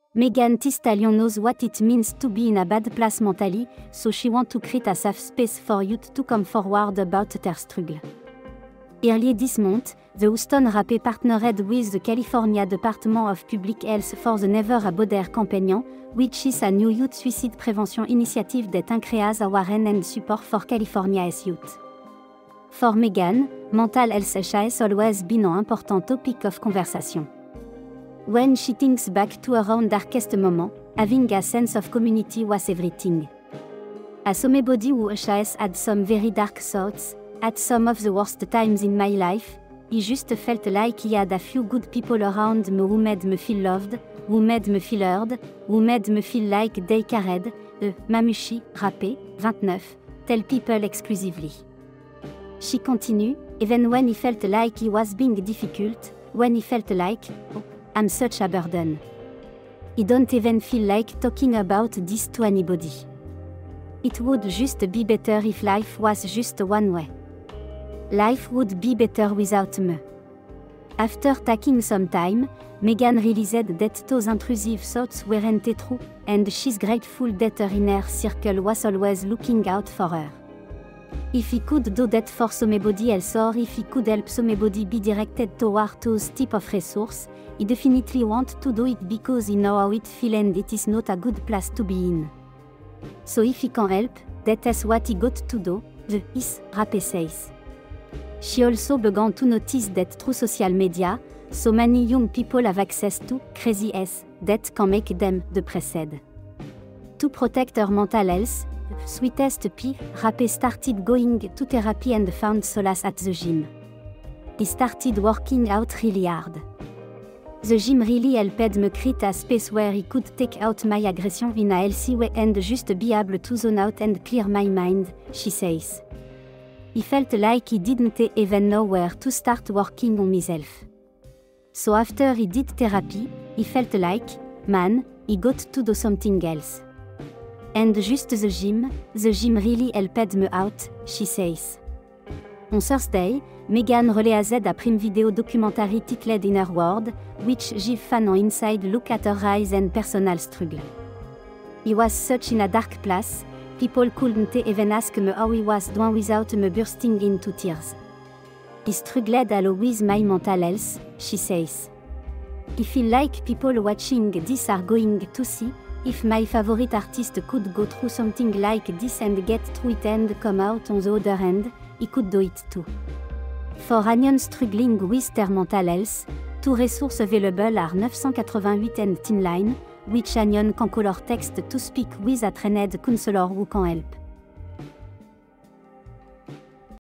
Megan Thee Stallion knows what it means to be in a bad place mentally, so she want to create a safe space for youth to come forward about their struggle. Earlier this month, the Houston rapper partnered with the California Department of Public Health for the Never Abandon campaign, which is a new youth suicide prevention initiative that increases awareness and support for California's youth. For Megan, mental health has always been an important topic of conversation. When she thinks back to her own darkest moment, having a sense of community was everything. As somebody who has had some very dark thoughts, at some of the worst times in my life, I just felt like I had a few good people around me who made me feel loved, who made me feel heard, who made me feel like they cared. Mamushi, rappé, 29, tell people exclusively. She continued, even when I felt like I was being difficult, when I felt like, oh, I'm such a burden. I don't even feel like talking about this to anybody. It would just be better if life was just one way. Life would be better without me. After taking some time, Megan realized that those intrusive thoughts weren't true, and she's grateful that her inner circle was always looking out for her. If he could do that for somebody else, or if he could help somebody be directed toward those type of resources, he definitely want to do it because he know how it feels and it is not a good place to be in. So if he can help, that is what he got to do, the rapper says. She also began to notice that through social media, so many young people have access to craziness that can make them depressed. To protect her mental health, Sweetest Pea rapper started going to therapy and found solace at the gym. He started working out really hard. The gym really helped me create a space where I could take out my aggression in a healthy way and just be able to zone out and clear my mind, she says. I felt like I didn't even know where to start working on myself. So after I did therapy, I felt like, man, I got to do something else. And just the gym really helped me out, she says. On Thursday, Megan released a prime video documentary titled Inner World, which gives fans an inside look at her rise and personal struggle. I was such in a dark place, people couldn't even ask me how I was doing without me bursting into tears. I struggled a lot with my mental health, she says. I feel like people watching this are going to see, if my favorite artist could go through something like this and get through it and come out on the other end, I could do it too. For anyone struggling with their mental health, two resources available are 988 and Teenline, which anyone can call or text to speak with a trained counselor who can help.